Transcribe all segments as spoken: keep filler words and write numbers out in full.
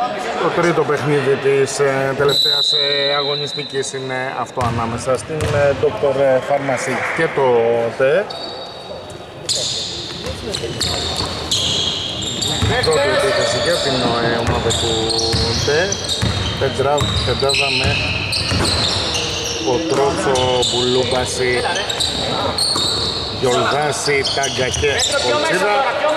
Το τρίτο παιχνίδι της ε, τελευταίας ε, αγωνιστικής είναι αυτό ανάμεσα στην ε, Doctor Pharmacy και το ΤΕ. Πρώτη επίθεση για την ε, ομάδα του ΤΕ. Πεντάδα με Κοτρότσο, Μπουλούμπαση, Γιολδάση, Τάγκα και Κολτσίδα.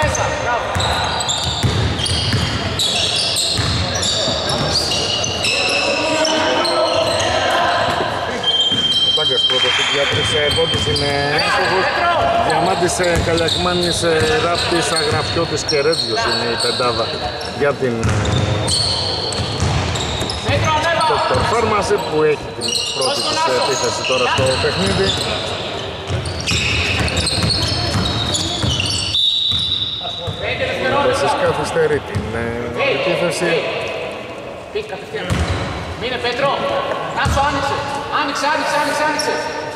Ο Τάγκας πρώτος για τρεις πόντους είναι άστοχος. Διαμάντης, Καλιακμάνης, Ράπτης, Αγραφιώτης και Ρέτζιος είναι η πεντάδα για την Doctor Pharmacy που έχει την πρώτη της επίθεση τώρα στο παιχνίδι. Εσείς καθυστερεί την επίθεση. Μείνε Πέτρο, Τάσο άνοιξε, άνοιξε, άνοιξε, άνοιξε, άνοιξε.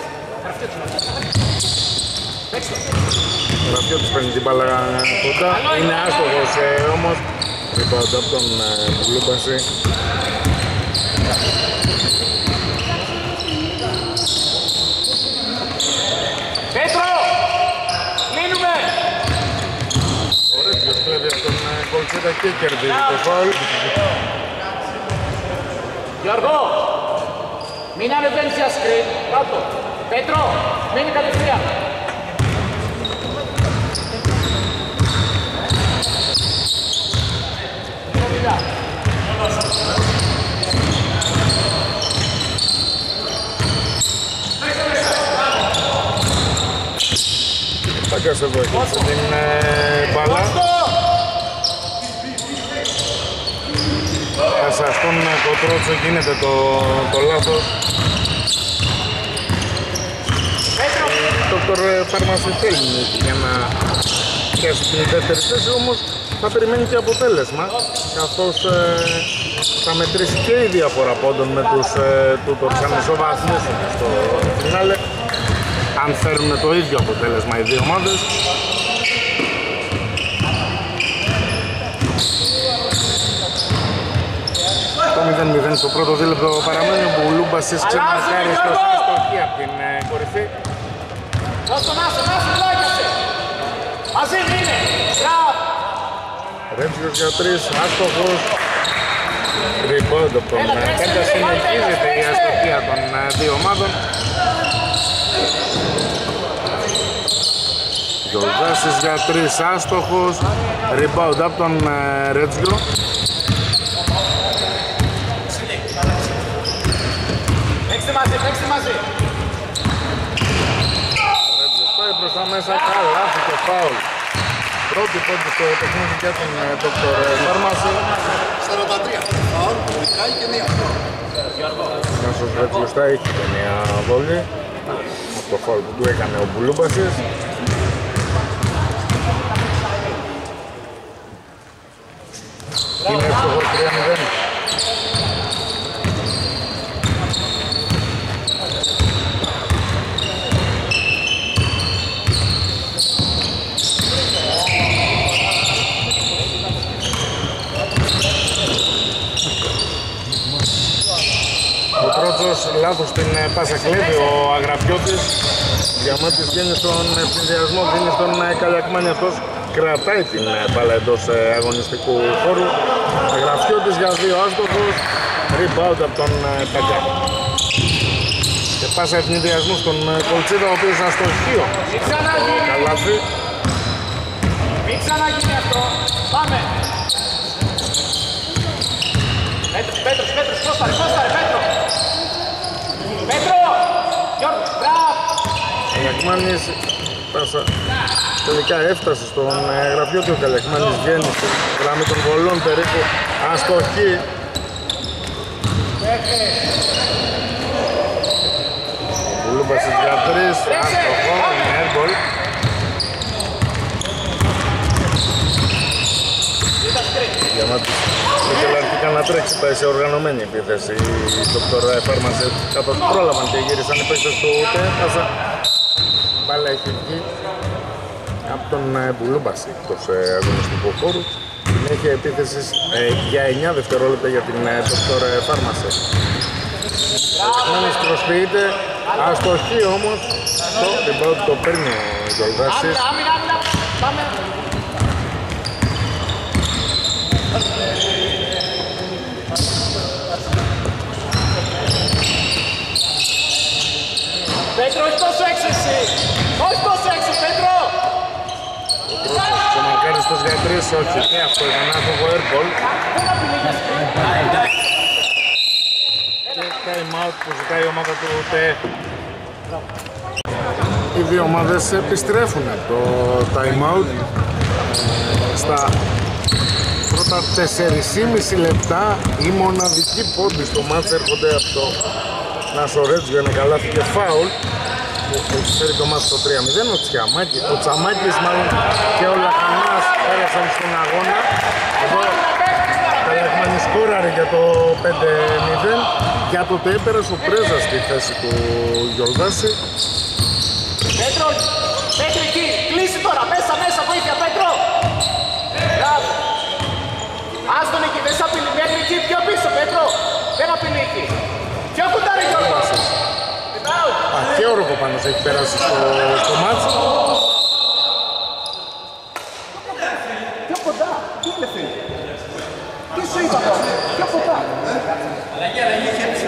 Γραφιώτης παίρνει την μπάλα κοντά, είναι άστοχος όμως. Rebound από τον Μπουλούμπαση. Πέτρο, κλείνουμε. Ο Ρέτζιος κλέβει από τον Κολτσίδα και κερδίζει το φάουλ. Γιώργο, μην ανεβαίνεις για σκριν, κάτω. Πέτρο, μείνει κατευθείαν. Τάγκας εδώ έχει την μπάλα. Πάσα στον Κοτρότσο, γίνεται το, το λάθος. Doctor Pharmacy θέλει νίκη για να πιάσει την δεύτερη θέση, όμως θα περιμένει και αποτέλεσμα, καθώς ε, θα μετρήσει και η διαφορά πόντων με τους ε, Tutors αν ισοβαθμίσουν στο φινάλε, αν φέρουν το ίδιο αποτέλεσμα οι δύο ομάδες. Το μηδέν μηδέν στο πρώτο δίλεπτο παραμένει, ο Μπουλούμπασης ξεμαρκάρει στο αστοχή από την ε, κορυφή. Δώσ' τον Άσο, Άσο, πλάκιασε. Μαζί είναι, μπράβο. Ρέτζιος για τρεις, άστοχος. Rebound από τον Τάγκα, συνεχίζεται η αστοχία των δύο ομάδων. Γιολδάσης για τρεις, άστοχος. Rebound από τον Ρέτζιο. Παίξτε μαζί, παίξτε μαζί. Πάει προς τα μέσα, καλά, το φάουλ. Πρώτη πόντη στο παιχνίδι για τον Doctor Pharmacy. σαράντα τρία, φάουλ, Μικάη και μία. Νάσος Ρέτζιος θα έχει και μία βόλη από το φάουλ που του έκανε ο Μπουλούμπασης. Είναι εύστοχος τρία μηδέν. Λάθος στην πάσα κλέβει ο Αγραφιώτης. Διαμάτης βγαίνει στον συνδυασμό, δίνει στον Καλιακμάνη, αυτός κρατάει την μπάλα εντός αγωνιστικού χώρου. Αγραφιώτης για δύο, άστοχος. Rebound από τον Τάγκα. Και πάσα ευνηδιασμού στον Κολτσίδα, ο οποίος αστοχείο στο καλάθι. Μην ξαναγίνει αυτό, πάμε. Πέτρος, Πέτρος, Πέτρος, κόσταρε, κόσταρε, Πέτρο. Πέτρο! Γιώργος, μπράβο! Ο Καλιακμάνης πάσα τελικά έφτασε στον Γραφιώτη. Ο Καλιακμάνης βγαίνει στη γραμμή των βολών περίπου, αστοχή. Μπουλούμπασης για τρεις, αστοχό, είναι airball. Διαμάτης ήθελε αρχικά να τρέξει, πάει σε οργανωμένη επίθεση η Doctor Pharmacy, καθώς πρόλαβαν και γύρισαν οι παίκτες του Τέφασα. Μπάλα έχει βγει από τον Μπουλούμπαση εκτός αγωνιστικού χώρου. συνέχεια επίθεσης ε, για εννιά δευτερόλεπτα για την ε, Doctor Pharmacy. Μένος προσποιείται, αστοχή όμως, το rebound το παίρνει ο Γιολδάσης. Άμυνα, άμυνα, πάμε. Πέτρο, όχι τόσο έξω εσύ! Όχι τόσο έξω, Πέτρο! Ο πρώτος ξεμαρκάριστος για τρεις, όχι, και αυτό ήταν άτομο airball. Και time out που ζητάει η ομάδα του ΤΕ. Οι δύο ομάδες επιστρέφουν το time out στα πρώτα τεσσεράμισι λεπτά. Οι μοναδικοί πόντοι στο μάτς έρχονται από το Νασορέτς για ένα καλάθι και φάουλ που έχει φέρει το μάτς στο τρία μηδέν. Ο Τσιαμάκης, ο Τσαμάκης μάλλον και ο Λαχανάς πέρασαν στον αγώνα. Εδώ Καλιακμάνη σκόραρε για το πέντε μηδέν. Για το ΤΕ πέρασε ο Πρέζας στη θέση του Γιολδάση. Πέτρο, Πέτρο εκεί, κλείσει τώρα, μέσα, μέσα, βοήθεια, Πέτρο! Μπράβο! Ας τον εκεί, δεν σ' απειλεί, μέχρι εκεί, πιο πίσω, Πέτρο! Δεν απειλεί εκεί! Πιο κοντά ρε Γιώργο! Α, και ο Ροκοπάνος έχει περάσει στο, στο μάτς. Πιο κοντά, τι είναι φίλε! Τι σου είπα τώρα, πιο κοντά! Αλλαγή, αλλαγή, χέρι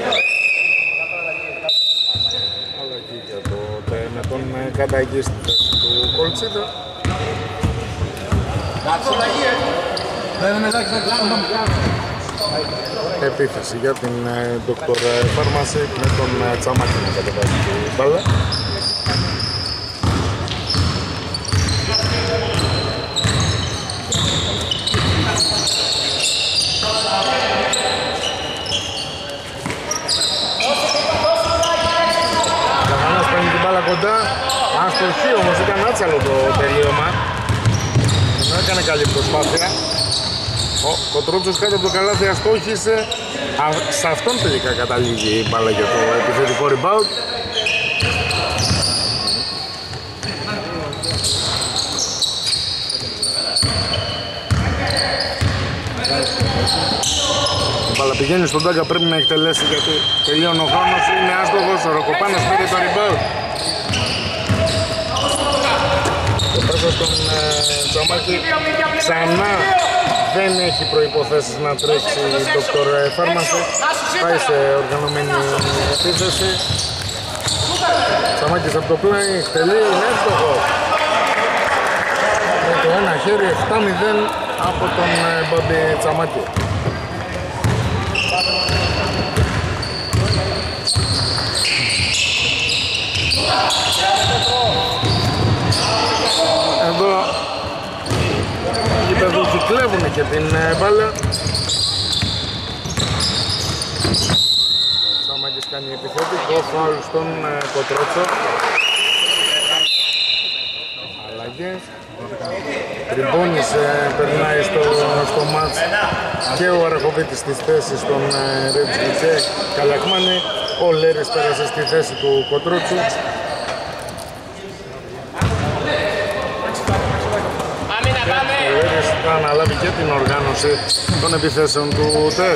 Αλλαγή για το ΤΕ με τον Καταγή στη θέση του Κολτσίδα. Επίθεση για την Doctor Pharmacy με τον Τσαμάκη να κατεβάζει την μπάλα. Καθανάς παίρνει την μπάλα κοντά. Αστοχή όμως, ήταν άτσαλο το τελείωμα. Δεν έκανε καλή προσπάθεια. Ο Κοτρότσος κάτω από το καλάθι αστόχησε. Α, σε αυτόν τελικά καταλήγει η μπάλα για το επιθετικό rebound. Η μπάλα πηγαίνει στον Τάγκα, πρέπει να εκτελέσει γιατί τελειώνει ο χρόνος. Είναι άστοχος, ο Ροκοπάνος πήρε το rebound. Το πέσα στον ε, Τσαμάκη ξανά. Δεν έχει προϋποθέσεις να τρέξει η Doctor Pharmacy. Πάει σε οργανωμένη επίθεση. Τσαμάκης από το πλάι, εκτελεί, είναι εύστοχο. Με το ένα χέρι, επτά μηδέν από τον Μπαμπή Τσαμάκη. Εδώ οι παιδούκοι κλέβουν και την μπάλα. Τσαμάκης κάνει επιθετικό φάουλ στον Κοτρότσο. Αλλαγές. Τριμπώνης περνάει στο, στο μάτς και ο Αραχοβίτης στη θέση στον Ρέτζι και Καλιακμάνη. Ο Λέρης πέρασε στη θέση του Κοτρότσου. Ο Λέρης θα αναλάβει και την οργάνωση των επιθέσεων του ΤΕ.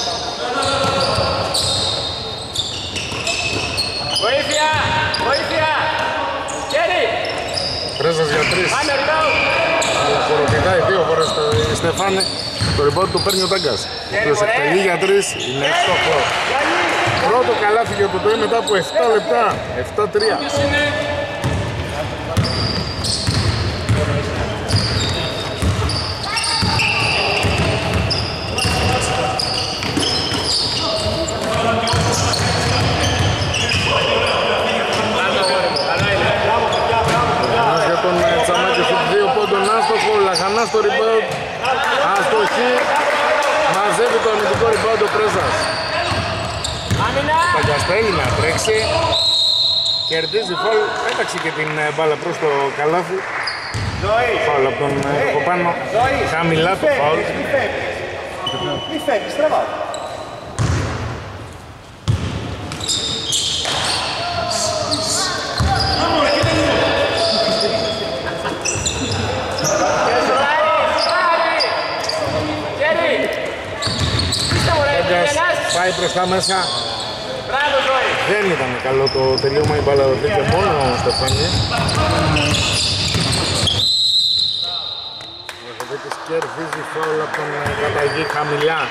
Βοήθεια! Βοήθεια! Χέρι! Πρέσας για τρεις. Αλλά χοροπηδάει δύο φορές το Στεφάνη. Το rebound του παίρνει ο Τάγκας, ο οποίος εκτελεί για τρεις. Είναι εύστοχο. Πρώτο καλάθι για το ΤΕ μετά από επτά λεπτά. επτά τρία. Λαχανάς στο rebound, αστοχή, μαζεύει το αμυντικό rebound ο Πρέσας. Παγκαστέλει να τρέξει, κερδίζει φάουλ, έταξε και την μπάλα προς το καλάθι. Φάουλ από τον Κοπάνο, χαμηλά το φάουλ. Μη φεύγεις, τραβάω. πάει προς τα μέσα. Μπράβο, Ζωή. Δεν ήταν καλό το τελείωμα, η μπάλα δόθηκε μόνο ο Στεφάνη. Ο Ραχοβίτης κερδίζει φάουλ από τον Καταγή χαμηλά.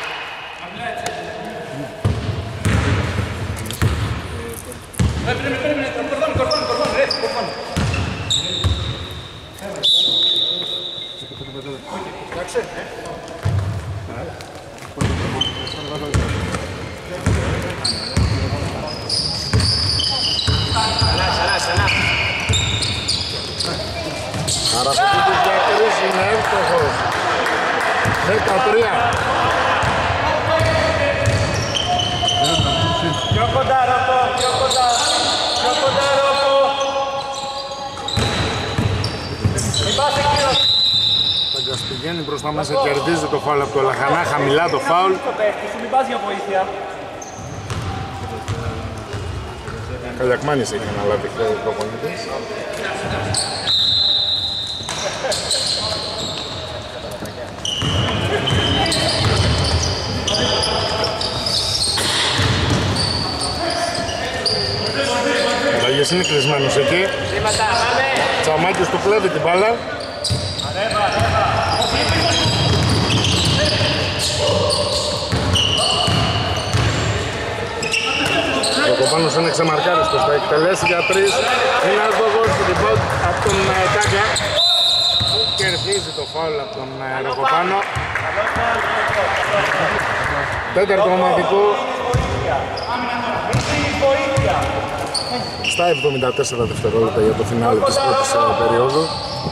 Αραχοβίτης για τρεις είναι εύστοχος. δεκατρία. Πιο κοντά, Ρόκο, πιο κοντά. Πιο κοντά, Ρόκο. Μην πας εκείνος. Τάγκας πηγαίνει προς τα μέσα, κερδίζει το φάουλ από το Λαχανά, χαμηλά το φάουλ. Μην πας για βοήθεια. Καλιακμάνης έχει αναλάβει ο προπονητής. Αλλαγές είναι κλεισμένος εκεί. Τσαμάκης του κλέβει την μπάλα. Ο Κοπάνος είναι ξεμαρκάριστος, θα εκτελέσει για τρεις. Είναι άστοχος στο rebound από τον Τάγκα που κερδίζει το φάουλ από τον Ροκοπάνο. Τέταρτο ομαδικό στα εβδομήντα τέσσερα δευτερόλεπτα για το φινάλε της πρώτης περίοδου.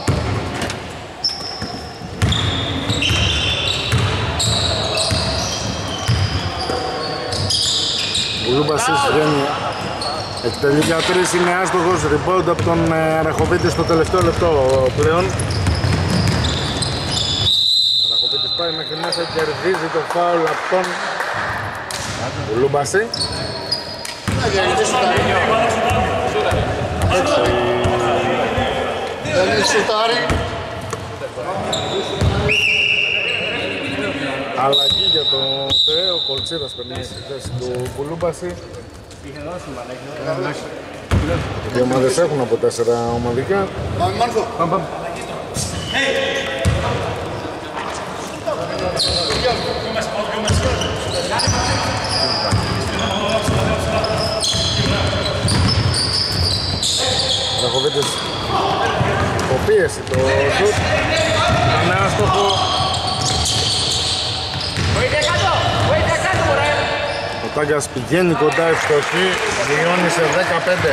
Ο Λούμπασης βγαίνει, εκτελεί για τρεις, είναι άστοχος, rebound από τον Αραχοβίτη στο τελευταίο λεπτό πλέον. Ο Αραχοβίτης πάει μέχρι μέσα, κερδίζει το φάουλ από τον Λούμπαση. Δεν έχει σουτάρει. Αλλαγή για το ΤΕ, ο Κολτσίδας περνάει στη θέση του Κουλούμπαση. Οι ομάδες έχουν από τέσσερα ομαδικά. Πάμε Μάρθο. Πάμε, πάμε. Ραχοβίτης υποπίεση το σουτ. Είναι άστοχο. Βοήθεια κάτω, βοήθεια κάτω, μωρέ. Ο Τάγκας πηγαίνει κοντά ευστοχή, μειώνει σε δεκαπέντε.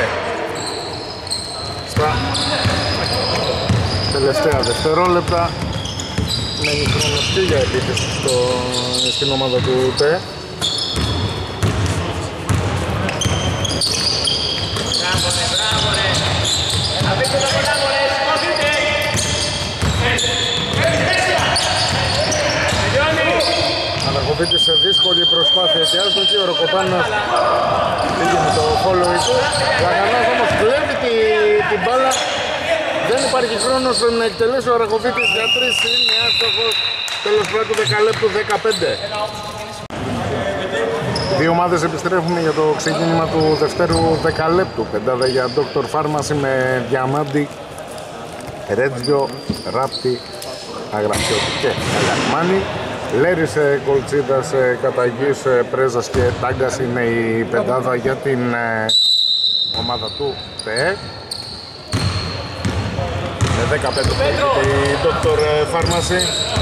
Στα τελευταία δευτερόλεπτα μένει χρονωστή για επίθεση στο, στην ομάδα του ΤΕ. Μπράβο ρε, μπράβο ρε. Αφήστε το κοντά μωρέ, σηκώθείτε. Ανακοβείται σε δύσκολη προσπάθεια και άστοχη, ο Ροκοπάνος πήγε με το following του. Λαγανάς όμως κλέβει τη, την μπάλα. Δεν υπάρχει χρόνος να εκτελέσει ο Αραχοβίτης για τρεις, είναι άστοχος. Τέλος πρώτου δεκαλέπτου δεκαπέντε. Δύο ομάδες επιστρέφουν για το ξεκίνημα του δευτέρου δεκαλέπτου. Πεντάδα για Doctor Pharmacy με Διαμάντη, Ρέτζιο, Ράπτη, Αγραφιώτη και Καλιακμάνη. Λέρης, Κολτσίδας, Καταγής, Πρέζας και Τάγκας είναι η πεντάδα για την ε, ομάδα του ΤΕ. Με δεκαπέντε η Doctor Pharmacy.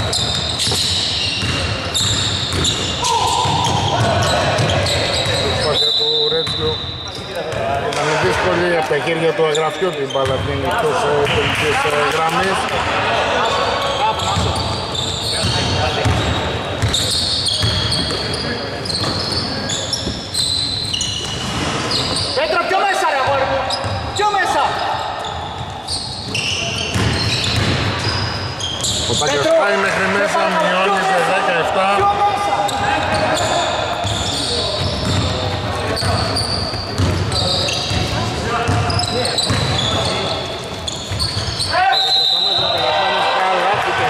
Προσπάθεια του Ρέτζιου ήταν δύσκολη από τα χέρια του Αγραφιώτη, η μπάλα βγαίνει εκτός τελικής γραμμής. Πέτρο, πιο μέσα ρε αγόρι μου, πιο μέσα. Ο Τάγκας πάει μέχρι μέσα, μειώνει σε δεκαεπτά. Πιο μέσα.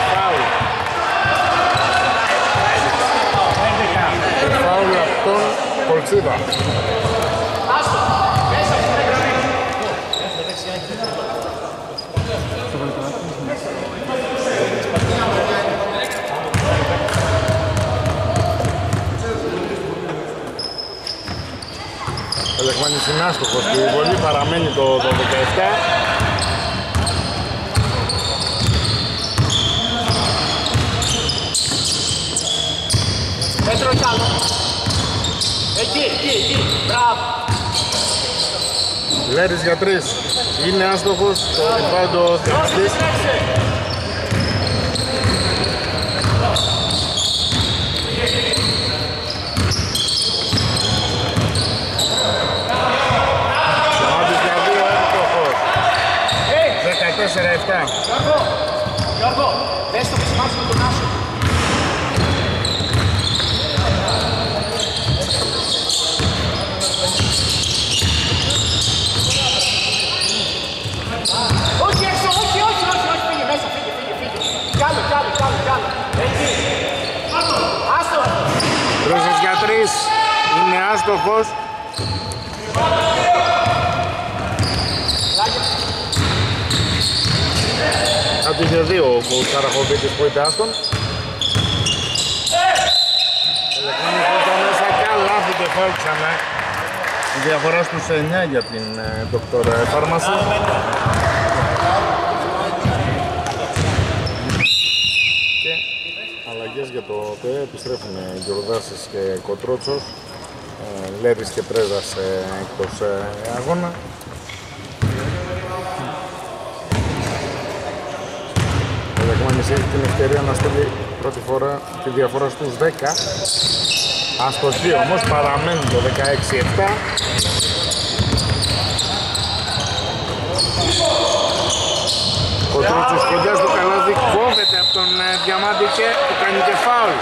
Το φάουλ αυτόν Κολτσίδα. Άστο, μέσα στην γραμμή. Ο Λεχμάνης είναι άστοχος στη βολή, παραμένει το δώδεκα επτά. Πέτρο κι άλλο. Εκεί, εκεί, εκεί. Μπράβο. Λέρης για τρεις. Είναι άστοχος, το rebound θεατής. δεκατέσσερα επτά. Γιώργο, Γιώργο, δες το πισμάτι με τον Άσο. Όχι έξω, όχι, όχι, όχι, όχι, φύγε μέσα, φύγε, φύγε, φύγε. Κι άλλο, κι άλλο, κι άλλο, κι άλλο. Εκεί. Άστο. Ρώσος για τρεις. Είναι άστοχος. Θα του είχε δύο ο Καραχοβίτης που είπε άστον. Ελεκτρώνης που ήταν μέσα και λάθη και φάουλ ξανά. Η διαφορά στους εννιά για την Δόκτωρ Φάρμαση. Και αλλαγές για το ΟΤΕ, επιστρέφουν Γιορδάσης και Κοτρότσος. Λέρης και Πρέζας εκτός αγώνα. Ο Λεκμάνης έχει την ευκαιρία να στείλει πρώτη φορά τη διαφορά στους δέκα. Αστοχή όμως, παραμένει το δεκαέξι επτά. Ο Τρότσος κοντά στο καλάθι κόβεται από τον Διαμάντη και του κάνει και φάουλ.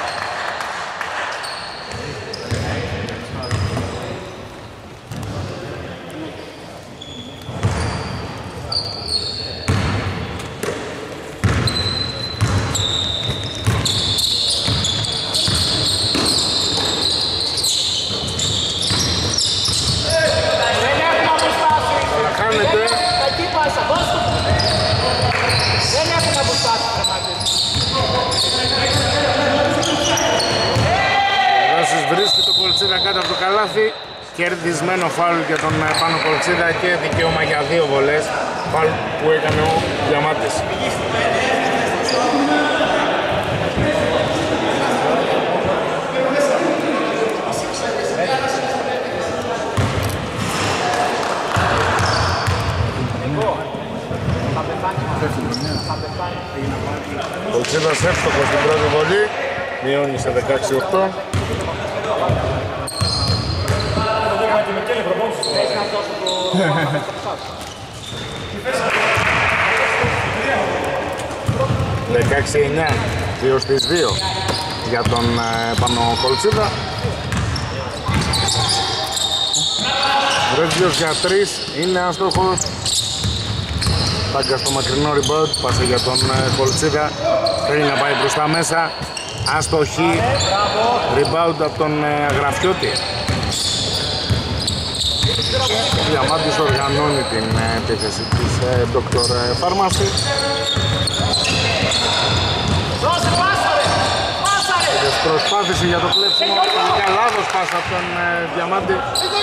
Κάτω από το καλάθι, κερδισμένο φάουλ για τον Πάνο Κολτσίδα και δικαίωμα για δύο βολές, φάουλ που έκανε ο Διαμάτης. Κολτσίδας εύστοχος στην πρώτη βολή, μειώνει σε δεκαέξι οκτώ. δεκαέξι εννιά, δύο στις δύο για τον ε, Πάνο Κολτσίδα. Ρέτζιος για τρεις, είναι άστοχος. Τάγκα στο μακρινό rebound, πάσε για τον ε, Κολτσίδα. Θέλει να πάει προς τα μέσα. Αστοχή, rebound από τον ε, Αγραφιώτη. Ο Διαμάντης οργανώνει την επίθεση της Δόκτωρ Φάρμαση. Προσπάθησε για το κλέψιμο, τελικά λάθος πάσα από τον Διαμάντη.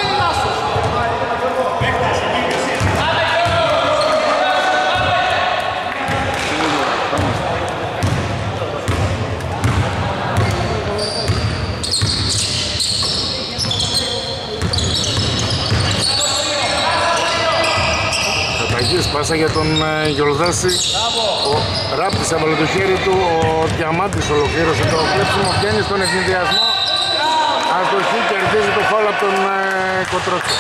Πάσα για τον Γιολδάση. Ο Ράπτης έβαλε το χέρι του. Ο Διαμάντης ολοκλήρωσε το κλέψιμο. Βγαίνει στον ευνηδιασμό. Αστοχή, κερδίζει το φάουλ από τον Κοτρότσο.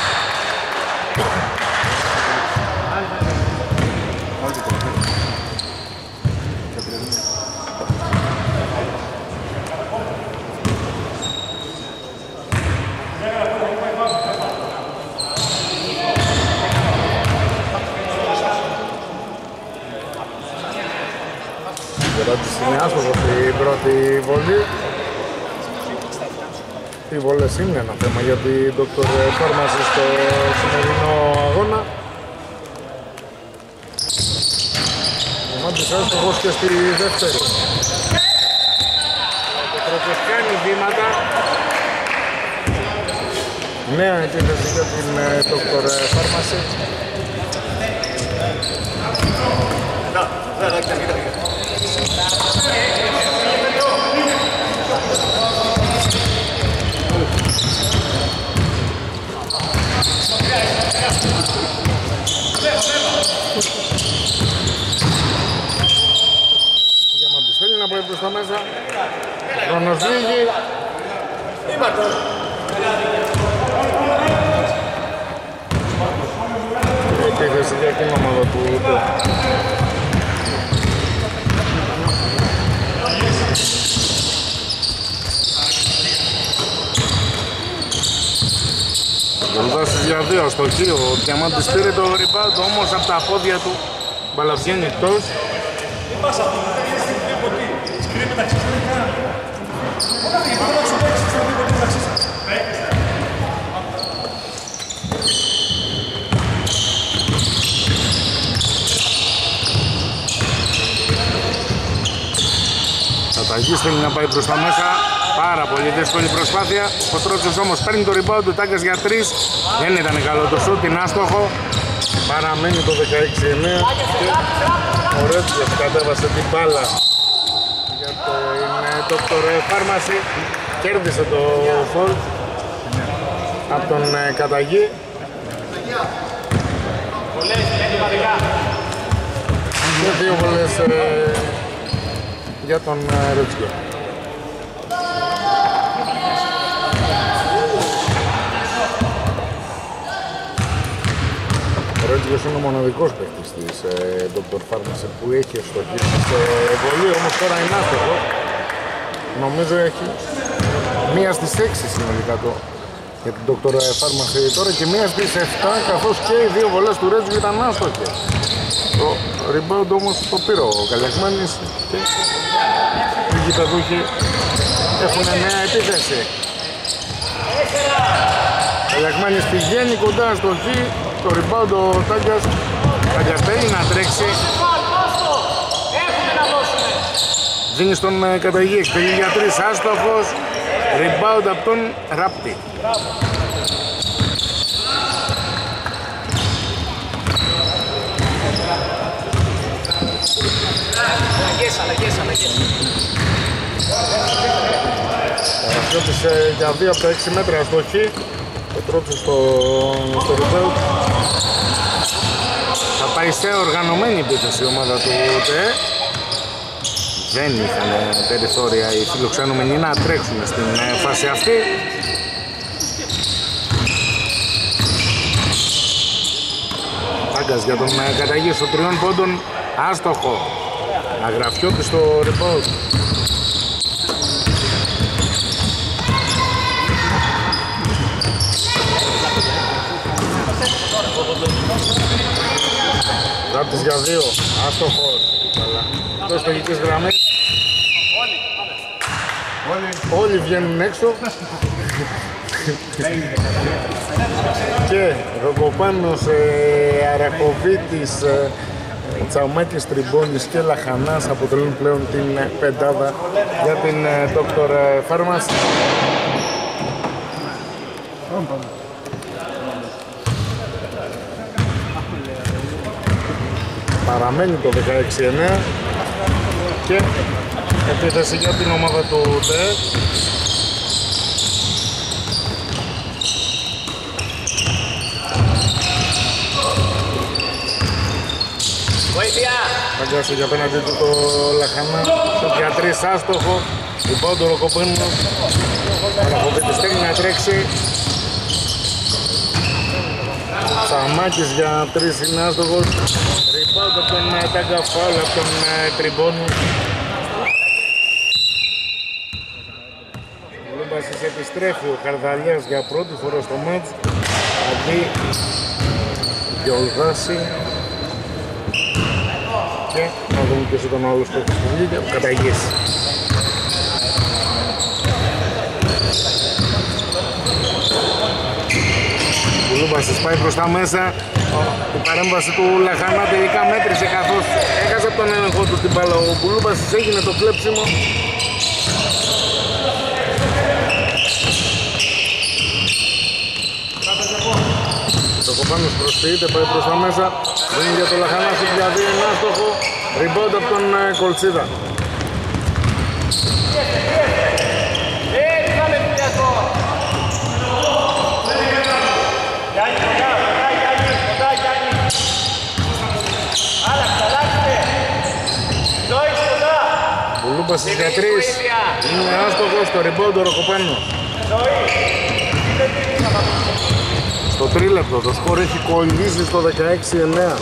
Είναι άστοχος στην πρώτη βολή. Οι βολές είναι ένα θέμα για την Δόκτωρ Φάρμαση στο σημερινό αγώνα. Διαμάντης άστοχος και στη δεύτερη. Ο Πετρότσος κάνει βήματα. Νέα επίθεση για την Δόκτωρ Φάρμαση. Διαμάντης θέλει να πάει προς τα μέσα. Χρόνος λίγη. Επίθεση για την ομάδα του. Δολδάσεις για δύο στο χείο. Ο Διαμάντης πήρε το rebound, όμως από τα πόδια του μπάλα βγαίνει εκτός. Καταγής θέλει να πάει προς τα μέσα. Πάρα πολύ δύσκολη προσπάθεια. Ο Τρότσος όμως παίρνει το rebound του, Τάγκας για τρεις. Δεν ήταν καλό το σούτ, είναι άστοχο. Παραμένει το δεκαέξι εννέα και ο Ρέτσιος κατέβασε την μπάλα για την Δόκτωρ Φάρμαση. Κέρδισε το φολ από τον Καταγή. Και δύο βολές ε, για τον Ρέτσιο. Ο Ρέτζιος είναι ο μοναδικός παίκτης της Δόκτωρ Φάρμαση που έχει ευστοχήσει σε βολή, όμως τώρα είναι άστοχο. Νομίζω έχει μία στις έξι συνολικά το για την Δόκτωρ Φάρμαση τώρα και μία στις επτά, καθώς και οι δύο βολές του Ρέτζιου ήταν άστοχες. Το rebound όμως το πήρε ο Καλιακμάνης και οι γηπεδούχοι έχουν νέα επίθεση. Ο Καλιακμάνης πηγαίνει κοντά στο χ. Το rebound ο Τάγκας αγκαστέλει να τρέξει. Δίνει στον Καταγή, εκτελεί για τρεις, άστοχος. Rebound από τον Ράπτη. Αλλαγές, αλλαγές, αλλαγές. Παρασιώτησε για δύο από τα έξι μέτρα στο χ. Το Τρότσο στο, στο rebound. Θα πάει σε οργανωμένη επίθεση η ομάδα του ΤΕ. Δεν είχαν περιθώρια οι φιλοξενούμενοι να τρέξουν στην φάση αυτή. Τάγκας για τον Καταγή στο τριών πόντων, άστοχο. Αγραφιώτη στο rebound. Ράπτης για δύο, άστοχος. Εκτός στοχικής γραμμής. Όλοι. Όλοι βγαίνουν έξω. Και Ροκοπάνος, ε, Αρακοβίτης, ε, Τσαουμάκης, Τριμπώνης και Λαχανάς αποτελούν πλέον την πεντάδα για την Δόκτωρ Φάρμαση. Παραμένει το δεκαέξι εννέα και επίθεση για την ομάδα του ΤΕ. Βοήθεια! Παγκιάσει για απέναντι του το Λαχανά, στο για τρεις άστοχο. Λοιπόν το Ροκοπίνος, Αναχοβίτης θέλει να τρέξει. Σαμάκης για τρεις είναι άστοχος. Rebound από τον Τάγκα, φάουλ από τον Τριμπώνη. Ο Λούμπασης επιστρέφει, ο Καρδαλιάς για πρώτη φορά στο μάτς. Αντί Γιολδάση. Και να δούμε ποιος ήταν ο άλλος που βγήκε, ο Καταγής. Μπουλούμπασης πάει προς τα μέσα. Η παρέμβαση του Λαχανά τελικά μέτρησε καθώς έχασε από τον έλεγχο του την μπάλα. Ο Μπουλούμπασης έγινε το κλέψιμο. Το Κοπάνος προσποιείται, πάει προς τα μέσα. Δίνει για το Λαχανάση για δύο ένα άστοχο. Rebound από τον Κολτσίδα. Μπουλούμπασης για τρεις. Είναι άστοχος στο rebound ο Ροκοπάνος. Στο τρίλεπτο το σκορ έχει κολλήσει στο δεκαέξι εννέα.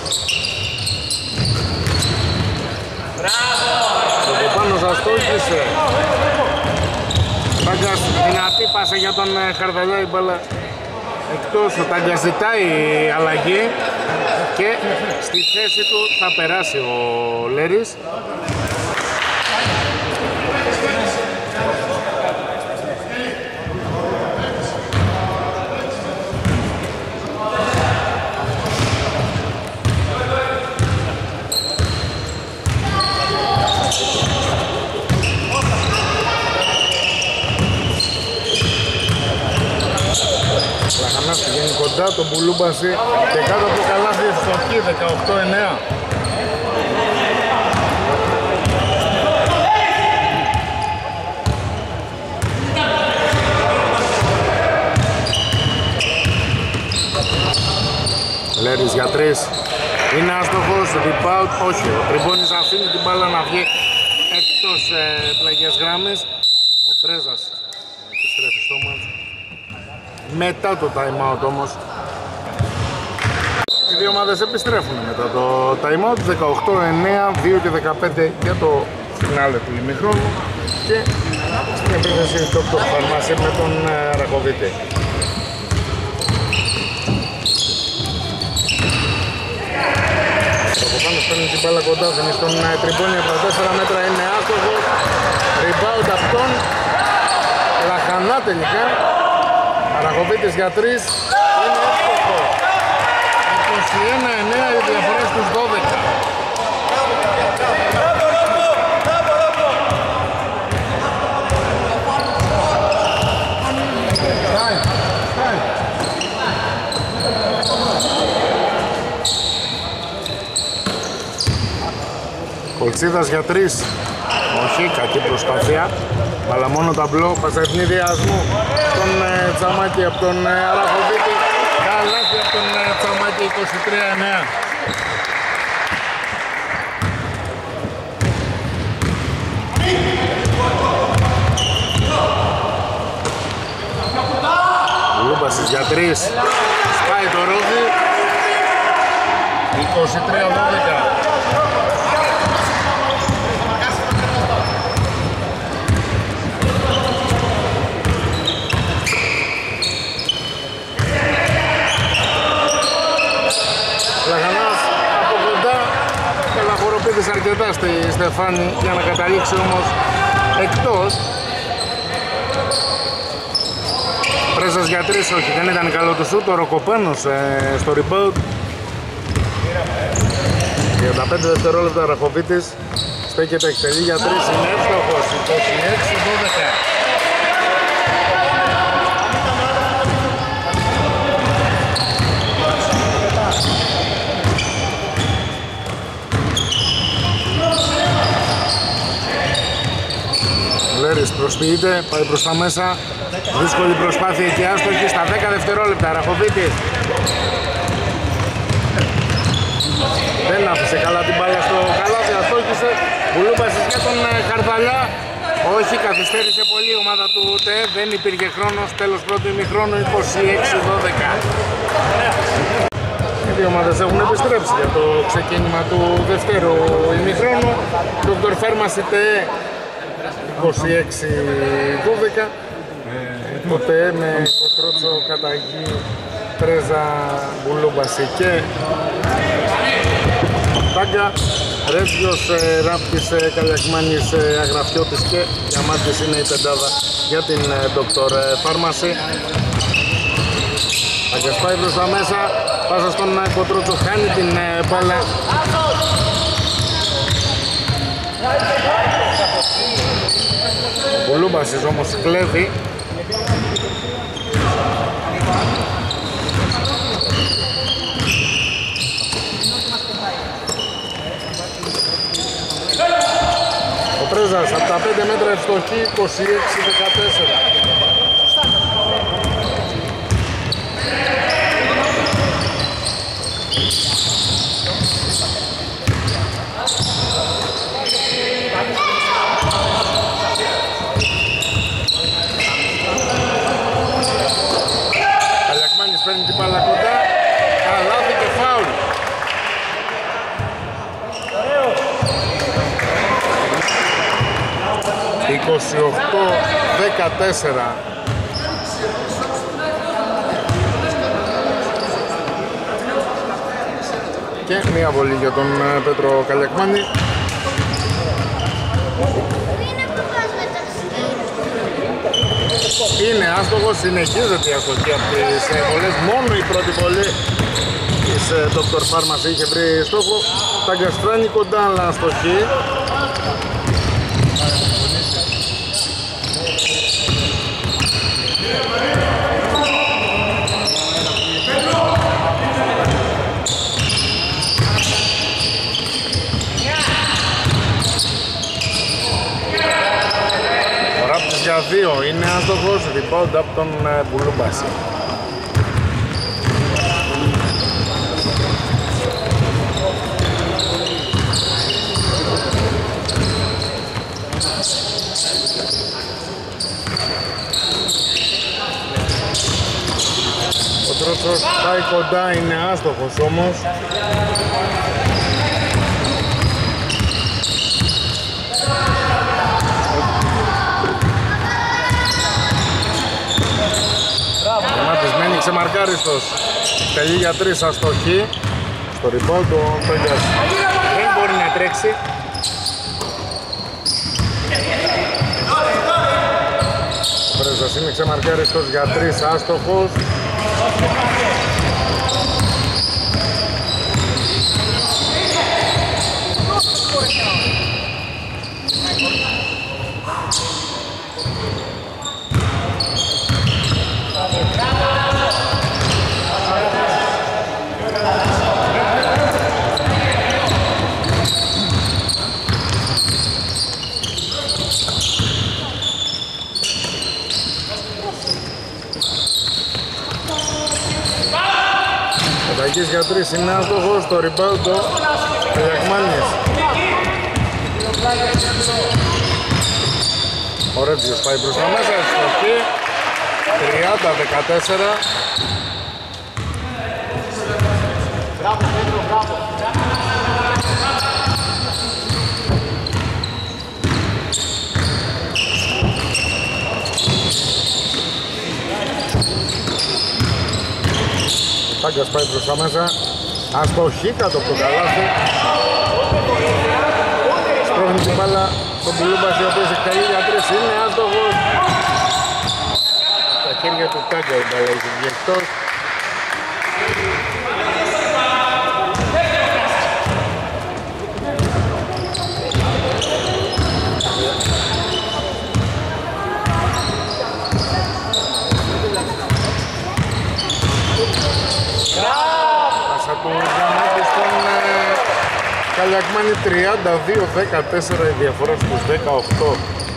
Ο Ροκοπάνος αστόχησε. Τάγκας δυνατή πάσα για τον Χαρδαλιά, η μπάλα εκτός. Ο Τάγκας ζητάει αλλαγή και στη θέση του θα περάσει ο Λέρης. Λαχανάς πηγαίνει κοντά, τον Μπουλούμπαση και κάτω από το καλάθι ευστοχή δεκαοκτώ εννέα. Λέρης για τρεις. Είναι άστοχος, rebound, όχι. Ο Τριμπώνης αφήνει την μπάλα να βγει εκτός ε, πλαγιάς γράμμες. Ο Πρέζας επιστρέφει στο μάτς. Μετά το time out όμως. Οι δύο ομάδες επιστρέφουν μετά το time out. δεκαοκτώ εννέα, δύο και δεκαπέντε για το φινάλε του ημιχρόνου. Και στην επίθεση το Φαρμάση με τον Ρακοβίτη. Ο Κοπάνος παίρνει την μπάλα κοντά, δεν στον Τριμπόνι από τα τέσσερα μέτρα, είναι άστοχος. Rebound αυτόν. Λαχανά τελικά. Ρακοβίτης για τρεις, είναι εύστοχο. είκοσι ένα εννέα η διαφορά στους δώδεκα. Κολτσίδας για τρεις. Όχι, κακή προσπάθεια. Αλλά μόνο ταμπλό, πασαριθμοί διασμού στον ε, Τσαμάκη από τον ε, Ρακοβίτη. Καλάθι από τον ε, Τσαμάκη, είκοσι τρία εννέα. Λούμπασης για τρεις. Σπάει το ρόδι. είκοσι τρία δώδεκα. Λαχανάς από κοντά, Καλαχωροπίδης αρκετά στη Στεφάνη για να καταλήξει όμως εκτός. Πρέσας για τρεις, όχι, δεν ήταν καλό του σουτ, ο Ροκοπάνος ε, στο rebound. τριάντα πέντε δευτερόλεπτα Ραχοβίτης, στέκεται, εκτελεί για τρεις, είναι εύστοχος, είκοσι έξι δώδεκα. Λέρης προσποιείται, πάει προς τα μέσα. Δύσκολη προσπάθεια και άστοχη στα δέκα δευτερόλεπτα. Ραχοβίτης δεν άφησε καλά την μπάλα στο καλάθι, αστόχησε. Μπουλούμπασης για τον Χαρδαλιά. Όχι, καθυστέρησε πολύ η ομάδα του ΤΕ, δεν υπήρχε χρόνος. Τέλος πρώτου ημιχρόνου, είκοσι έξι δώδεκα. Οι δύο ομάδες έχουν επιστρέψει για το ξεκίνημα του δευτέρου ημιχρόνου. Δόκτωρ Φάρμαση ΤΕ είκοσι έξι δώδεκα. Το ΤΕ με Κοτρότσο, Καταγή, Πρέζα, Μπουλούμπαση και Τάγκα. Ρέζιος, Ράπτης, Καλιακμάνης, Αγραφιώτης και Διαμάντης είναι η πεντάδα για την Δόκτωρ Φάρμαση. Τάγκας πάει προς τα μέσα, πάσα στον Κοτρότσο, χάνει την μπάλα. Ο Λούμπασης όμως κλέβει. Ο Πρέζας από τα πέντε μέτρα ευστοχή, είκοσι έξι δεκατέσσερα. Καλιακμάνης παίρνει την μπάλα κοντά, καλάθι και φάουλ. είκοσι οκτώ δεκατέσσερα. Και μία βολή για τον Πέτρο Καλιακμάνη. Είναι άστοχος, συνεχίζεται η αστοχή από τις βολές. Μόνο η πρώτη βολή της Doctor Pharmacy είχε βρει στόχο. Τάγκας φτάνει κοντά, αλλά αστοχή. Για δύο είναι άστοχος, rebound από τον Μπουλούμπαση. Ο Τρότσος πάει κοντά, είναι άστοχος όμως. Μένει ξεμαρκάριστος, τελεί για τρεις αστοχή. Στο rebound ο Τόγκας δεν μπορεί να τρέξει. Ο Πρέζας είναι ξεμαρκάριστος για τρεις άστοχος. Για τρεις είναι άστοχος, στο rebound ο Καλιακμάνης. Ο Ρέτζιος πάει προς τα μέσα, αστοχή, τριάντα δεκατέσσερα. Μπράβο, Πέτρο, μπράβο. Τάγκας πάει προς τα μέσα, αστοχή κάτω από το καλάθι. Σπρώχνει την μπάλα στον Μπουλούμπαση, ο οποίος εκτελεί για τρεις, είναι άστοχος. Στα χέρια του Τάγκα η μπάλα έχει βγει εκτός. Του Γιαννάκη στον Καλιακμάνη, τριάντα δύο δεκατέσσερα η διαφορά στους δεκαοκτώ.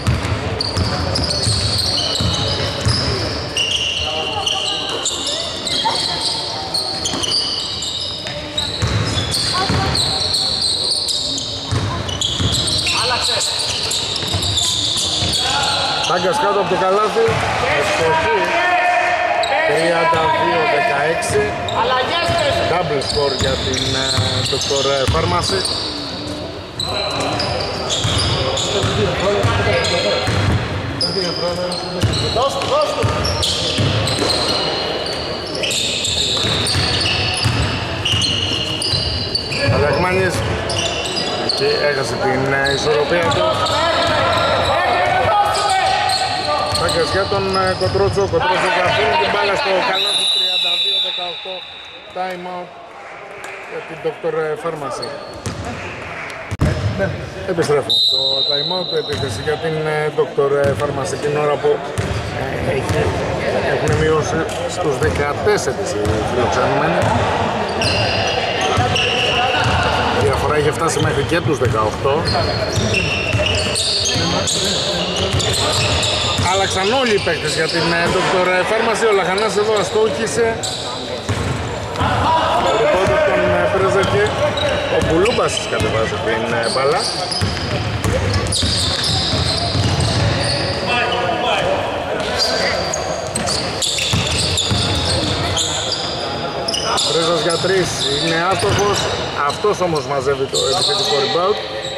Τάγκας κάτω από το καλάθι, ευστοχή, τριάντα δύο δεκαέξι. Double score για την Doctor Pharmacy. Δώσ' του, δώσ' του. Καλιακμάνης και έχασε την ισορροπία του. Τάγκας για τον Κοτρότσο, Κοτρότσο καθόλου την μπάλα στο καλάθι, τριάντα δύο δεκαοκτώ. δεκαοκτώ, time out για την Doctor Pharmacy. Επιστρέφω στο time out, επίθεση για την Doctor Pharmacy την ώρα που ε, έχει, έχουν μειώσει στους δεκατέσσερα οι φιλοξενούμενοι. Η διαφορά έχει φτάσει μέχρι και τους δεκαοκτώ. Άλλαξαν όλοι οι παίκτες για την Doctor Pharmacy. Ο Λαχανάς εδώ αστόχησε. Ο Ριπόντος τον Πρέζα και ο Μπουλούμπασης κατεβάζει την μπάλα. Πρέζας για τρεις, είναι άστοχος. Αυτός όμως μαζεύει το επιθετικό rebound.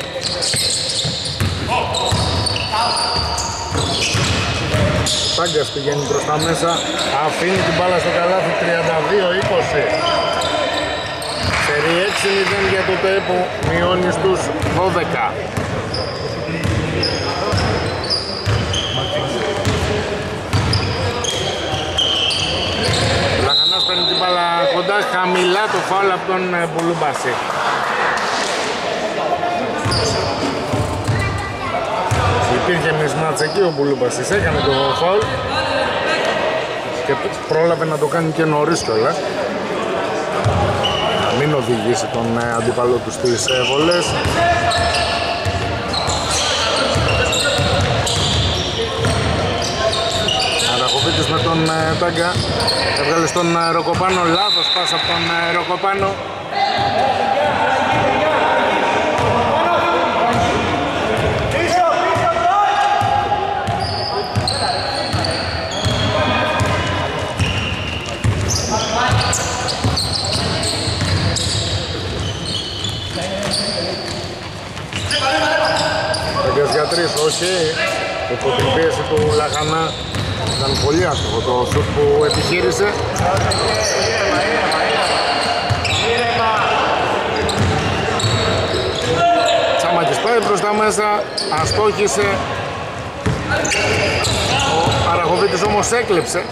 Τάγκας πηγαίνει προς τα μέσα, αφήνει την μπάλα στο καλάθι. Τριάντα δύο είκοσι. Σερί έξι μηδέν για το ΤΕ που μειώνει στους δώδεκα. Λαχανάς παίρνει την μπάλα κοντά, χαμηλά το φάουλ από τον Μπουλούμπαση. Υπήρχε μισμάτς εκεί, ο Μπουλούμπασης έκανε το φάουλ και πρόλαβε να το κάνει και νωρίς κιόλας. Να μην οδηγήσει τον αντίπαλο του στις βολές. Αραχοβίτης με τον Τάγκα, έβγαλε στον Ροκοπάνο, λάθος πάσα από τον Ροκοπάνο. Για τρεις, όχι, υπό την πίεση του Λαχανά ήταν πολύ άστοχο το σουτ που επιχείρησε. Τσάμακης πάει προς τα μέσα, αστόχησε. Ο Αραχοβίτης όμως έκλεψε.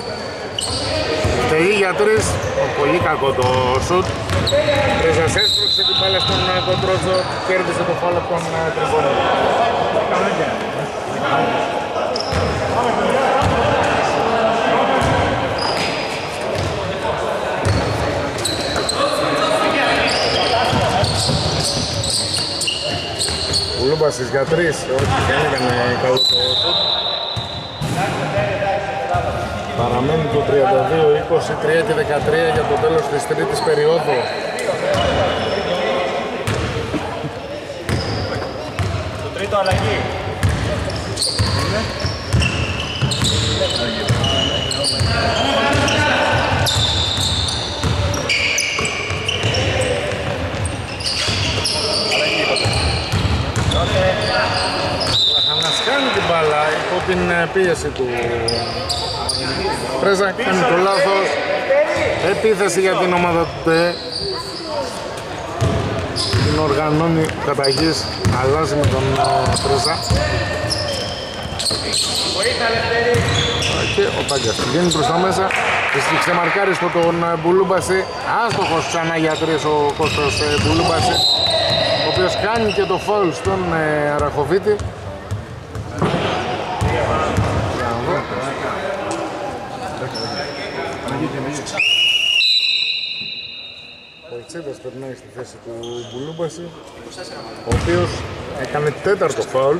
Τελεί για τρεις, πολύ κακό το σουτ. Πρέζας έσπρωξε την μπάλα στον Κοντρότσο, κέρδισε το φάουλ από τον Τριμπόνη. Μπουλούμπασης για τρεις, όχι, δεν έκανε καλό το σουτ. Παραμένει το τριάντα δύο είκοσι τρία και δεκατρία για το τέλος της τρίτης περίοδου. Το τρίτο αλλαγή. Λαχανάς κάνει την μπάλα υπό την πίεση του Πρέζα, κάνει το λάθος. Επίθεση για την ομάδα του ΤΕ. Την οργανώνει καταγής, αλλάζει με τον Πρέζα. Και ο Τάγκας βγαίνει προς τα μέσα. Ξεμαρκάρει στο τον Μπουλούμπαση. Άστοχος ξανά για τρεις ο Κώστας Μπουλούμπαση, ο οποίος κάνει και το φάουλ στον Αραχοβίτη. Ο Ιτσίδας περνάει στη θέση του Μπουλούμπαση, ο οποίος έκανε τέταρτο φάουλ.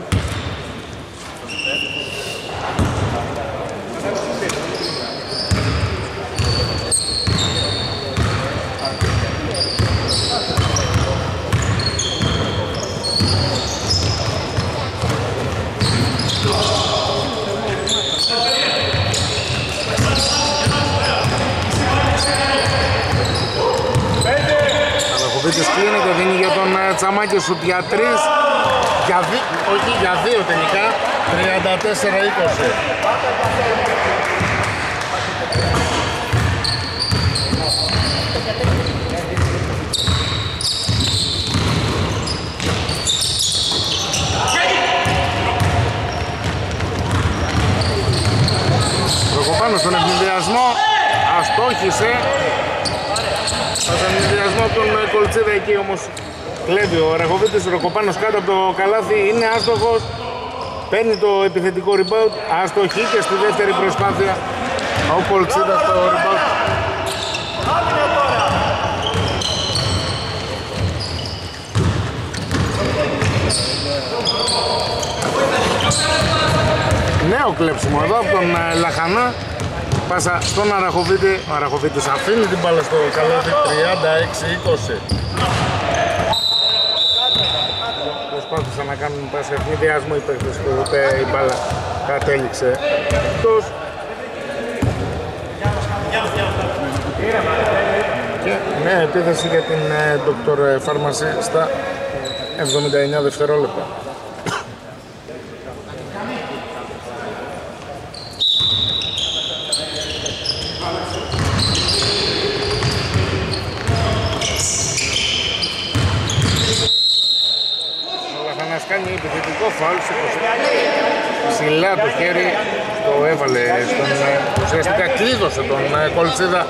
Αραχοβίτης κλείνεται, δίνει για τον Τσαμάκη σουτ για τρεις, για δι... όχι για δύο τελικά, τριάντα τέσσερα είκοσι. Προκοπάνω στον ευνηδιασμό, Αστόχησε. Στον ενδιασμό από τον Κολτσίδα εκεί όμως κλέβει ο Ραχοβίτης, Ροκοπάνος κάτω από το καλάθι, είναι άστοχος. Παίρνει το επιθετικό rebound, αστοχή και στη δεύτερη προσπάθεια ο Κολτσίδας το rebound. Νέο κλέψιμο εδώ από τον Λαχανά. Πάσα στον Αραχοβίτη. Ο Αραχοβίτης αφήνει την μπάλα στο καλάθι. Τριάντα έξι είκοσι. Προσπάθησαν να κάνουν πάση ευνηδιασμό οι παίκτες του, ούτε η μπάλα κατέληξε εκτός. Και νέα επίθεση για την Doctor Pharmacy στα εβδομήντα εννέα δευτερόλεπτα. Κάνει επιθετικό φάουλ, ψηλά το χέρι, το έβαλε στον, ουσιαστικά κλείδωσε τον Κολτσίδα.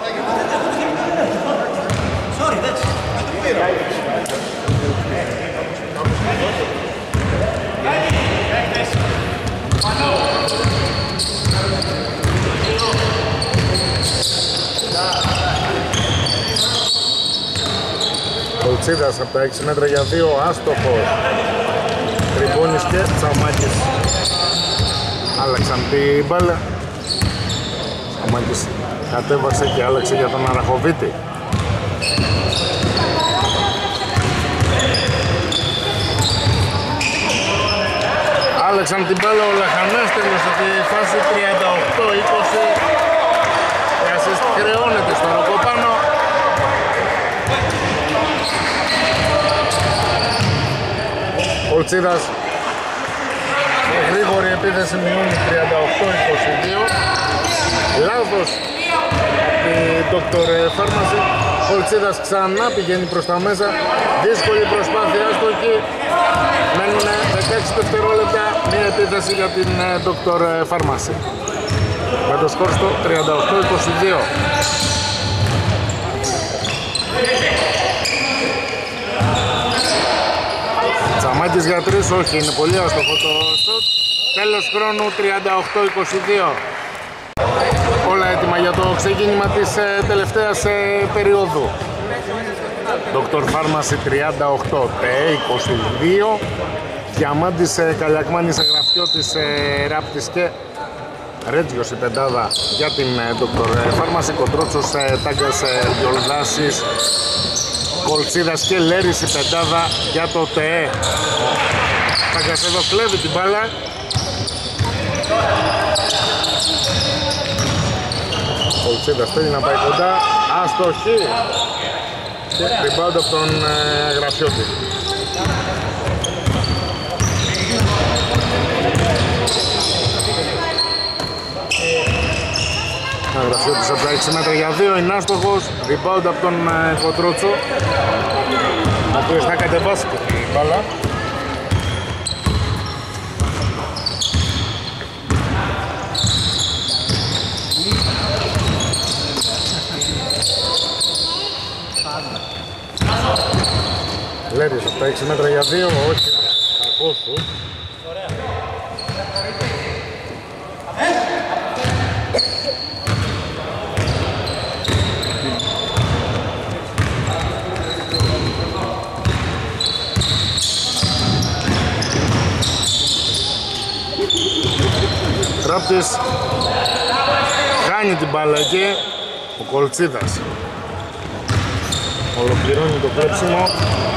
Κολτσίδας από τα έξι μέτρα για δύο, άστοχος. Τριμπώνης και Τσαμάκης άλλαξαν την μπάλα. Τσαμάκης κατέβασε και άλλαξε για τον Αραχοβίτη. Άλλαξαν την μπάλα, ο Λαχανάς τέλειωσε τη φάση τριάντα οκτώ είκοσι. Η ασίστ χρεώνεται στο Ροκοπάνο. Κολτσίδας με γρήγορη επίθεση μειώνει τριάντα οκτώ είκοσι δύο. Λάθος η Doctor Pharmacy. Κολτσίδας ξανά πηγαίνει προς τα μέσα. Δύσκολη προσπάθεια στο εκεί. Μένουν δεκαέξι δευτερόλεπτα. Μία επίθεση για την Doctor Pharmacy. Με το σκορ στο τριάντα οκτώ είκοσι δύο. Τσαμάκης για τρεις, όχι, είναι πολύ άστοχο το σουτ. Τέλος χρόνου τριάντα οκτώ είκοσι δύο. Όλα έτοιμα για το ξεκίνημα της ε, τελευταίας ε, περίοδου. Doctor Pharmacy τριάντα οκτώ, ΤΕ είκοσι δύο. Διαμάντης ε, Καλιακμάνης, Γραφιώτης ε, Ράπτης και Ρέτζιος η πεντάδα για την ε, Doctor Pharmacy. Κοντρότσος ε, Τάγκας ε, Γιολδάσης, Κολτσίδας και Λέρης η πεντάδα για το ΤΕ. Τάγκας εδώ κλέβει την μπάλα. Κολτσίδας θέλει να πάει κοντά, αστοχή και rebound από τον ε, Γραφιώτη. Ο Γραφιώτης από τα έξι μέτρα για δύο είναι άστοχος, rebound από τον ε, Κοντρότσο, ο οποίος θα κατεβάσει και την μπάλα. Λέρης από τα έξι μέτρα για δύο, όχι, κακός του. Ράπτης χάνει την μπάλα και ο Κολτσίδας ολοκληρώνει το κλέψιμο.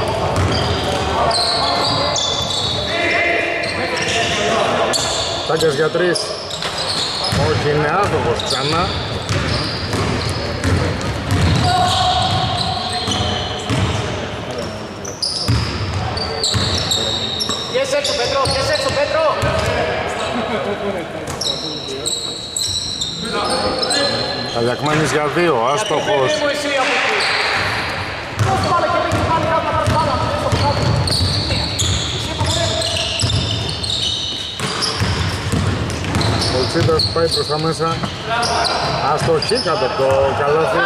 Τάγκας για τρεις, όχι, είναι άδοχος ξανά. Πιες έξω Πέτρο, πιες έξω Πέτρο. Καλιακμάνης για δύο, άστοχος. Κολτσίδας πάει προς τα μέσα. Αστοχή κάτω από το καλάθι.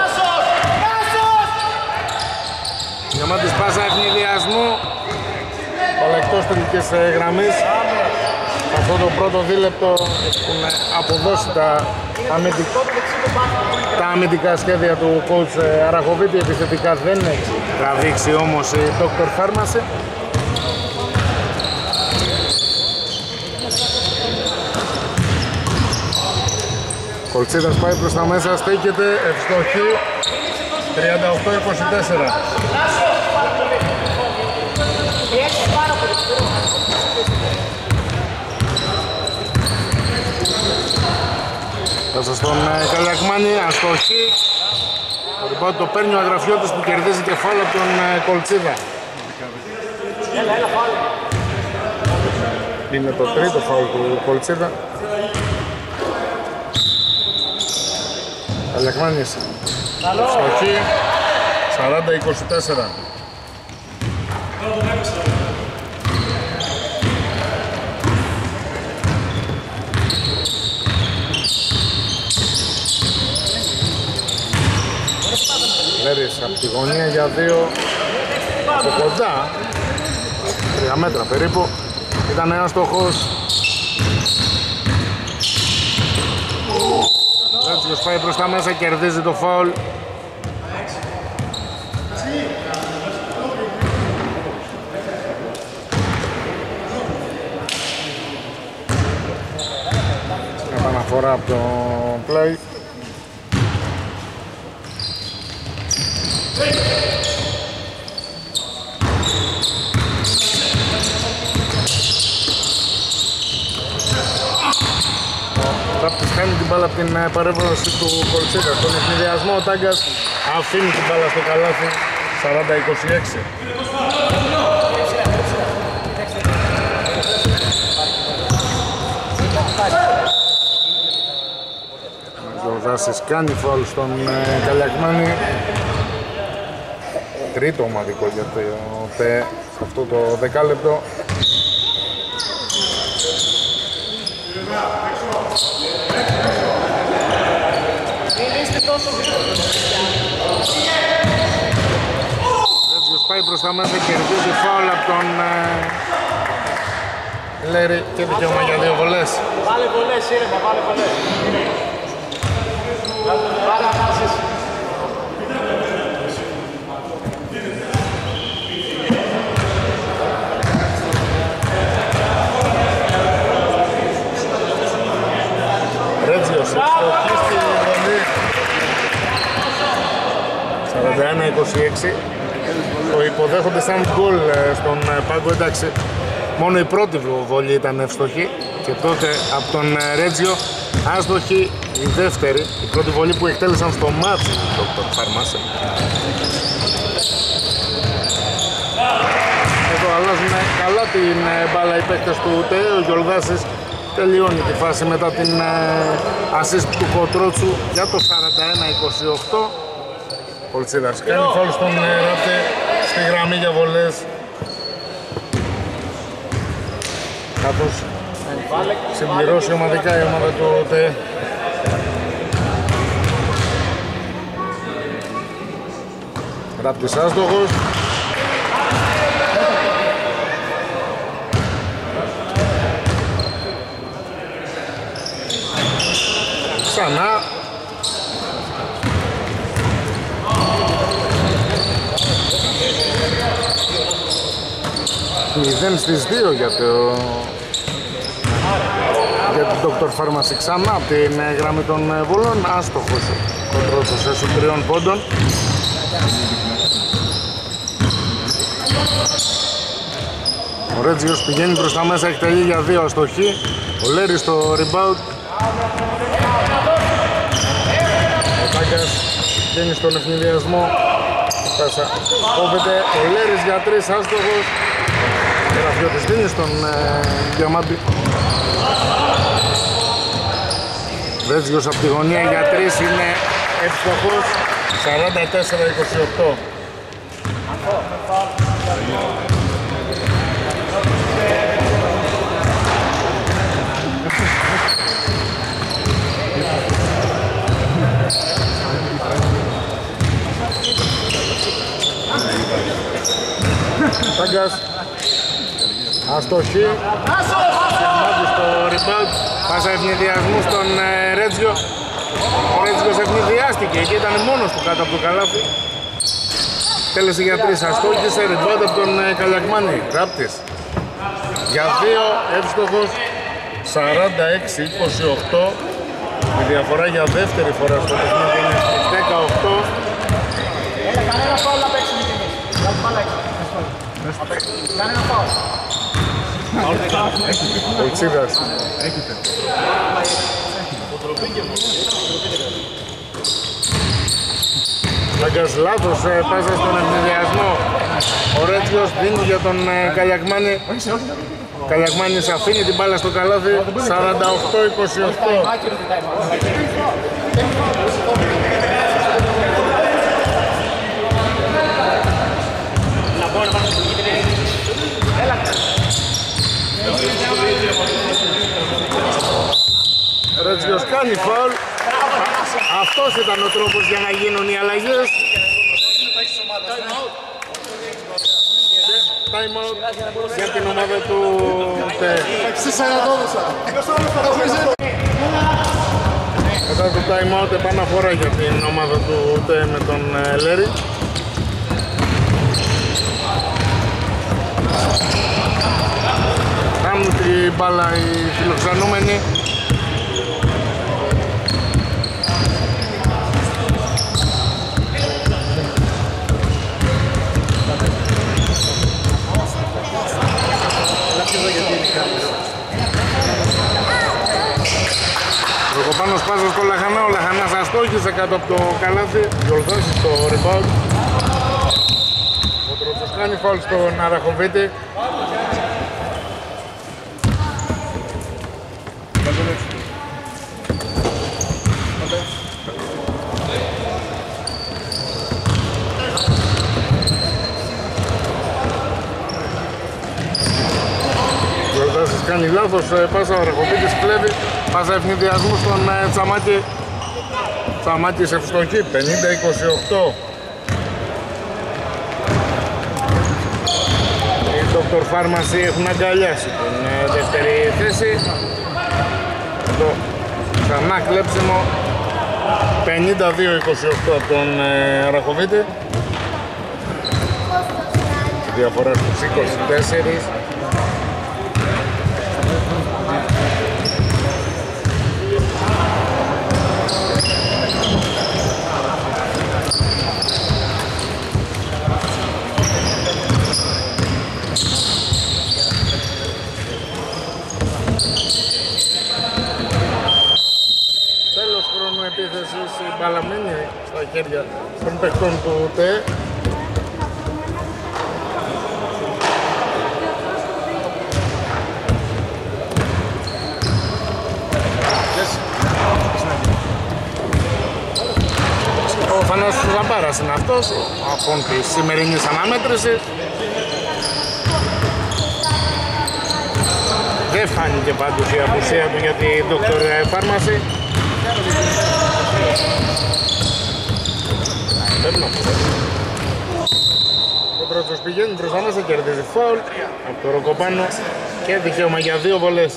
Διαμάντης πάσα ευνηδιασμού. Αλλά εκτός τελικής γραμμής. Αυτό το πρώτο δίλεπτο έχουν αποδώσει τα αμυντικά, τα αμυντικά σχέδια του coach Αραχοβίτη. Επιθετικά δεν έχει τραβήξει όμως η Doctor Pharmacy. Κολτσίδας πάει προς τα μέσα, στέκεται, ευστοχή, τριάντα οκτώ είκοσι τέσσερα. Πάσα στον Καλιακμάνη, αστοχή. Λοιπόν, το παίρνει ο Αγραφιώτης που κερδίζει και φάουλ από τον Κολτσίδα. Είναι το τρίτο φάουλ του Κολτσίδα. Καλιακμάνης, αστοχή, σαράντα είκοσι τέσσερα. Λέρης από τη γωνία για δύο από κοντά, τρία μέτρα περίπου, ήταν ένας στόχος. Ρέτσιος πάει προς τα μέσα, κερδίζει το φάουλ. Επαναφορά από το play. Ράπτης κάνει την μπάλα από την παρέμβαση του Κολτσίδα. Στον ευνηδιασμό ο Τάγκας αφήνει την μπάλα στο καλάθι, σαράντα είκοσι έξι. Ο Δάσης κάνει φάουλ στον Καλιακμάνη. Τρίτο ομαδικό για το ΤΕ σε αυτό το δεκάλεπτο. Ρέτζιος πάει προς τα μέσα, κερδίζει φάουλ από τον Λέρη και δικαίωμα για δύο βολές. Βάλε βολές, ήρεμα, βάλε βολές. Βάλε ανάσεις. Ρέτζιος, ευστοχή στη βολή. σαράντα ένα είκοσι έξι. Το υποδέχονται σαν γκολ στον πάγκο, εντάξει. Μόνο η πρώτη βολή ήταν ευστοχή και τότε από τον Ρέτζιο άστοχη η δεύτερη, η πρώτη βολή που εκτέλεσαν στο μάτς του Doctor Pharmacy. Εδώ αλλάζουν καλά την μπάλα οι παίκτες του ΤΕ. Ο Γιολδάσης τελειώνει τη φάση μετά την assist του Κοτρότσου για το σαράντα ένα είκοσι οκτώ. Κολτσίδας κάνει φάουλ στον Ράπτε στη γραμμή για βολές. Καθώς συμπληρώσει ομαδικά η ομάδα του ΤΕ. Ράπτης άστοχος. Ξανά. μηδέν στις δύο για το για την Doctor Pharmacy ξανά από την γραμμή των βολών. Άστοχος ο Κοντρότσος έσω τριών πόντων. Ο Ρέτζιος πηγαίνει προς τα μέσα, εκτελεί για δύο αστοχή. Ο Λέρης στο rebound. Ο Τάγκας βγαίνει στον ευνηδιασμό. Πάσα κόβεται. Ο Λέρης για τρεις άστοχος. Ο Γραφιώτης δίνει στον ε, Διαμάντη. Ρέτζιος από τη γωνία για τρεις είναι εύστοχος. σαράντα τέσσερα είκοσι οκτώ. Μάγκας. Αστοχή. Μάγκας στο rebound. Πάσα ευνηδιασμού στον Ρέτζιο. Ο Ρέτζιος ευνηδιάστηκε και ήταν μόνος του κάτω από το καλάθι. Τέλεσε για τρεις, αστόχησε, rebound από τον Καλιακμάνη. Ράπτης. Για δύο, εύστοχος. σαράντα έξι είκοσι οκτώ. Η διαφορά για δεύτερη φορά στο παιχνίδι είναι στις δεκαοκτώ. Έλα, κανένα φάουλ να παίξει με τιμής. Κάνε μπάλα έξω. Κανένα φάουλ. Ο Τσίδας. Μάγκας λάθος, πάσα στον ευνηδιασμό. Ο Ρέτζιος δίνει για τον Καλιακμάνη. Καλιακμάνης αφήνει την μπάλα στο καλάθι. Σαράντα οκτώ είκοσι οκτώ. Ρέτζιος κάνει φαουλ. Αυτός ήταν ο τρόπος για να γίνουν οι αλλαγές. Time out για την ομάδα του ΤΕ. Μετά το time out επαναφορά για την ομάδα του ΤΕ με τον Λέρι. Κάνουν την μπάλα οι φιλοξενούμενοι. Ροκοπάνος πάσα στο Λαχανά, ο Λαχανάς αστόχησε κάτω από το καλάθι, διορθώσει στο rebound. Ο Τροτσος κάνει φάουλ στον Αραχοβίτη. Γιορτάσης κάνει λάθος, πάσα ο Αραχοβίτης κλέβει, πάσα ευνηδιασμού στον Τσαμάκη. Τσαμάκης ευστοχή, πενήντα είκοσι οκτώ. Οι Doctor Pharmacy έχουν αγκαλιάσει την δεύτερη θέση. Το ξανά κλέψιμο, πενήντα δύο είκοσι οκτώ από τον Αραχοβίτη. Η διαφορά στους είκοσι τέσσερα. Επίθεσης μπαλαμένη στα χέρια των παιχτών του ΤΕ. Ο Θανάσης Ζαμπάρας είναι αυτός από τη σημερινή αναμέτρηση. Δεν φάνηκε πάντως η απουσία του για τη Doctor Pharmacy. Ο Τροτσος πηγαίνει μπροστά μας, κερδίζει φάουλ από το Ροκοπάνο και δικαίωμα για δύο βολές.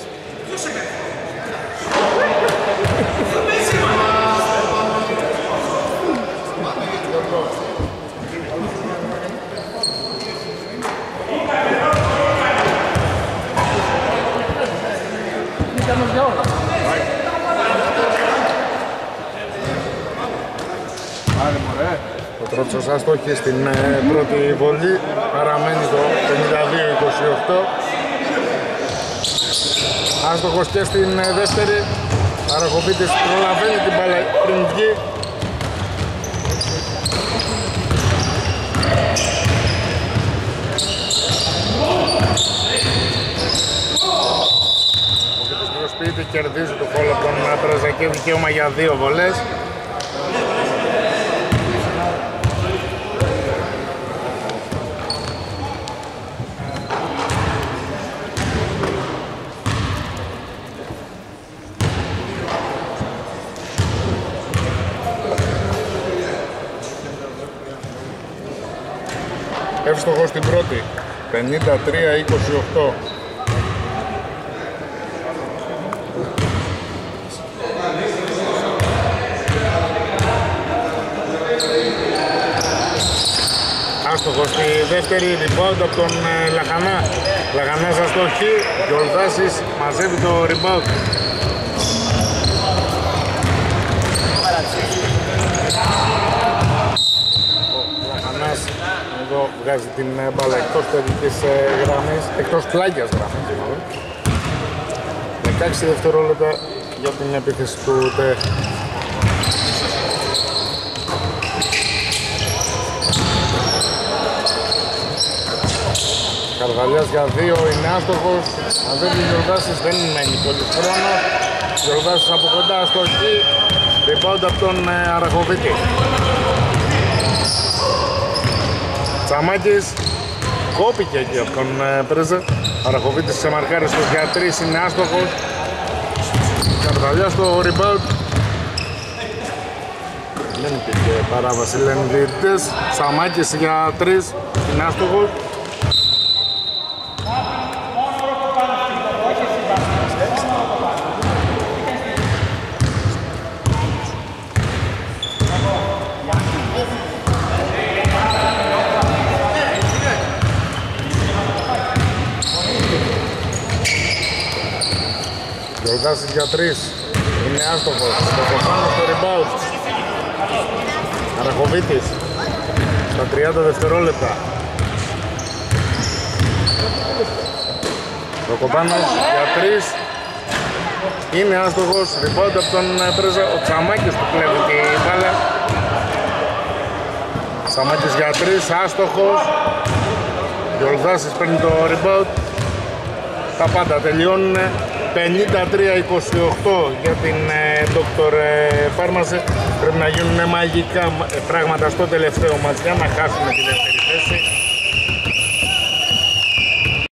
Ο Τροτσος άστοχη στην πρώτη βολή, παραμένει το πενήντα δύο είκοσι οκτώ. Άστοχος και στην δεύτερη, Αραχοβίτης προλαβαίνει την μπάλα πριν βγει. Ο Βίτης προσποιείται, κερδίζει το φόλο από τον Τραζακέ, δικαίωμα για δύο βολές. Εύστοχος στην πρώτη, πενήντα τρία είκοσι οκτώ. Άστοχο στη δεύτερη, rebound από τον ε, Λαχανά. Λαχανάς αστοχή, Γιολδάσης μαζεύει το rebound. Ο Λαχανάς εδώ βγάζει την μπάλα εκτός τελικής γραμμής, εκτός πλάγιας γραμμής. δεκαέξι δευτερόλεπτα για την επίθεση του ΤΕ. Καρβαλιάς για δύο, είναι άστοχος. Μαζεύει ο Γιορδάσης, δεν μένει πολύ χρόνο. Γιορδάσης από κοντά στο χ. Rebound από τον ε, Αραχοβίτη. Τσαμάκης κόπηκε εκεί από τον ε, Πρέζε. Αραχοβίτης σε μαρκάρι στο για τρεις, είναι άστοχος. Καρβαλιάς στο rebound. Δεν υπήρχε παράβαση, λένε οι διαιτητές. Τσαμάκης για τρεις, είναι άστοχος. Γιορδάσης για τρεις, είναι άστοχος, στο κοπάνω στο rebound. Αραχοβίτης, στα τριάντα δευτερόλεπτα. Το κοπάνω για τρεις, είναι άστοχος, rebound από τον Πρέζα. Ο Τσαμάκης του κλέβει τη μπάλα. Τσαμάκης για τρεις, άστοχος. Γιορδάσης παίρνει το rebound. Τα πάντα τελειώνουν. πενήντα τρία είκοσι οκτώ για την Doctor Pharmacy. Πρέπει να γίνουν μαγικά πράγματα στο τελευταίο μάτς για να χάσουμε τη δεύτερη θέση.